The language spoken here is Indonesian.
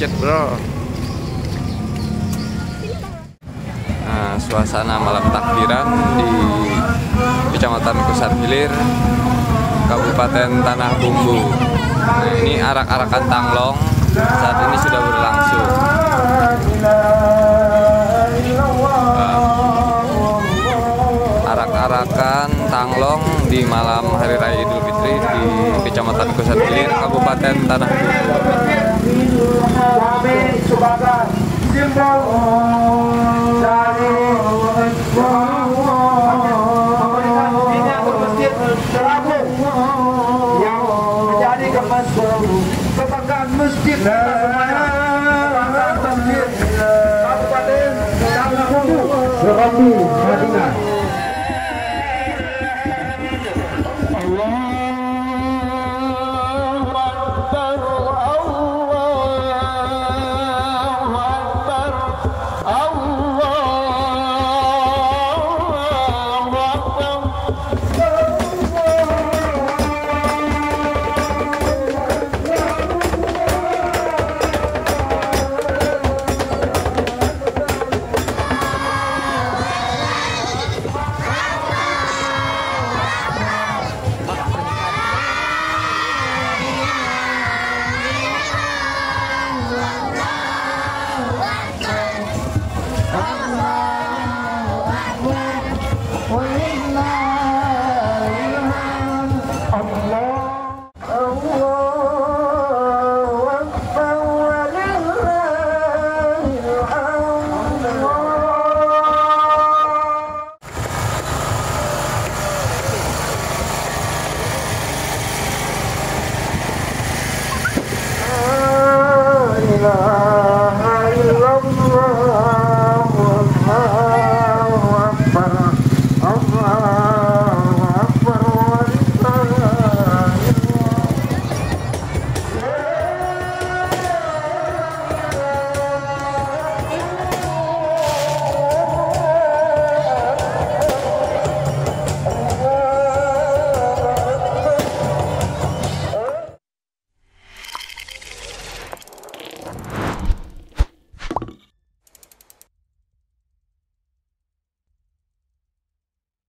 macet bro. Nah, suasana malam takbiran di Kecamatan Kusar Hilir, Kabupaten Tanah Bumbu. Nah, ini arak-arakan Tanglong saat ini sudah berlangsung. Arak-arakan Tanglong di malam Hari Raya Idul Fitri di Kecamatan Kusar Hilir, Kabupaten Tanah Bumbu. Yang menjadi kebanggaan masjid Kabupaten Tanah Bumbu, Madinah.